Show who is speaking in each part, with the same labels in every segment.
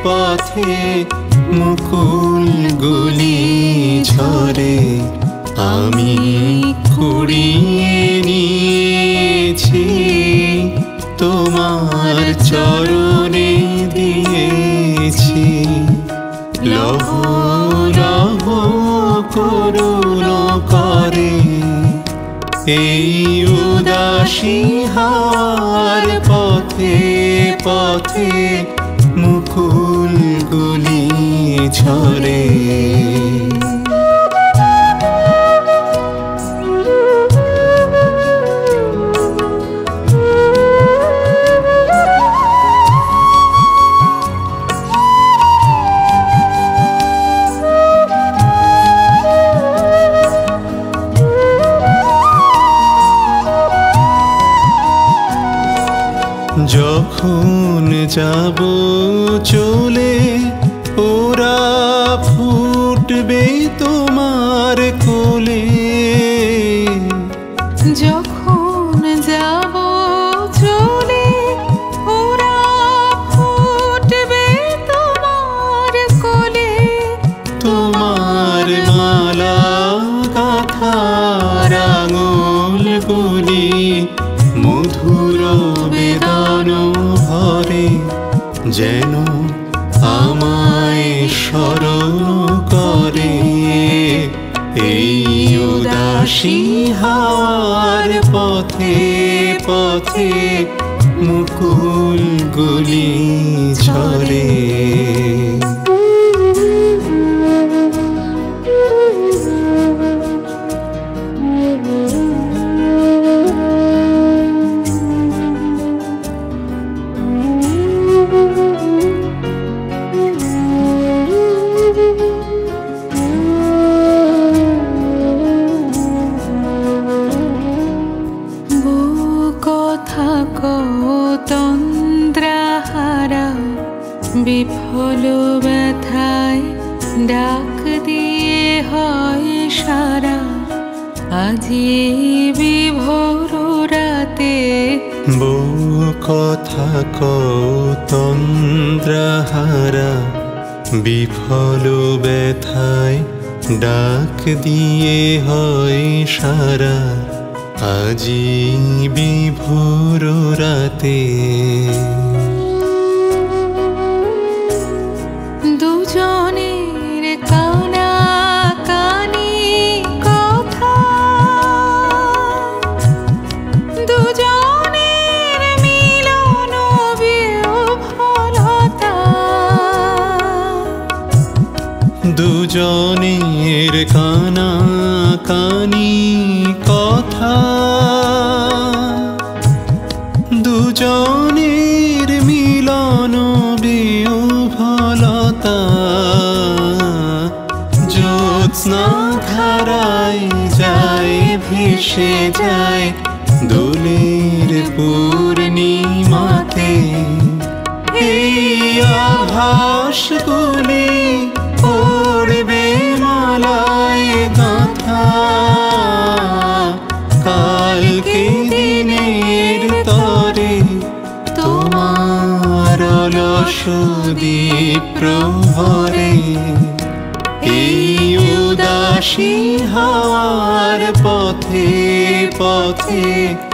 Speaker 1: পথে মুকুলগুলি ঝরে আমি কুড়িয়ে নিয়েছি তোমার চরণে দিয়েছি লহ লহ করুণ করে এই উদাসী হাওয়ার পথে পথে মুকুলগুলি ঝরে যখন যাব চলে ওরা ফুটবে তোমার কোলে
Speaker 2: যখন যাব চলে ওরা ফুটবে তোমার কোলে
Speaker 1: তোমার মালা গাঁথার আঙুলগুলি মধুর বেদন ভরে যেন আমায় স্মরণ করে এই উদাসী হাওয়ার পথে পথে মুকুলগুলি ঝরে
Speaker 2: তন্দ্রাহারা বিফল ব্যথায় ডাক দিয়ে হয় সারা আজি বিভোর রাতে
Speaker 1: বউ কথা কও তন্দ্রাহারা বিফল ব্যথায় ডাক দিয়ে হয় সারা আজি বিভোর রাতে
Speaker 2: দুজনের কানা কানি কথা দুজনের মিলন বিহ্বলতা
Speaker 1: দুজনের কানা কানি কথা দুজনের মিলন বিহ্বলতা জ্যোৎস্না ধারায় যায় ভেসে যায় দোলের পূর্ণিমাতে এই আভাসগুলি পড়বে মালায় গাঁথা কালকে দিনের তরে তোমার অলস দীপ প্রহরে এই উদাসী হাওয়ার পথে পথে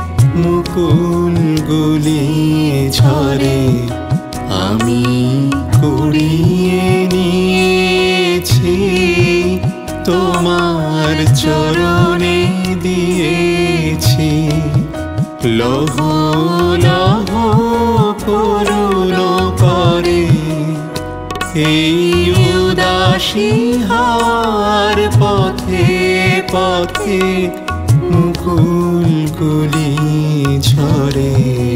Speaker 1: মুকুলগুলি ঝরে আমি কুড়িয়ে নিয়েছি তোমার চরণে দিয়েছি লহ লহ করুণ করে এই উদাসী হাওয়ার পথে পথে মুকুলগুলি ঝরে।